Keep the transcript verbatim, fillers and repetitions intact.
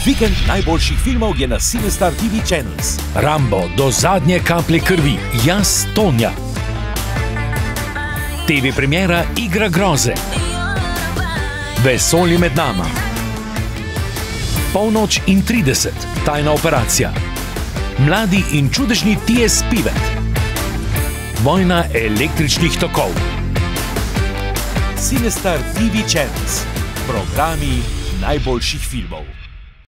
Vikend najboljših filmov je na CineStar T V Channels. Rambo do zadnje kaplje krvi, jaz Tonja. T V premiera Igra groze. Vesolje med nama. Polnoč in trideset, tajna operacija. Mladi in čudežni T S Pivet. Vojna električnih tokov. CineStar T V Channels. Programi najboljših filmov.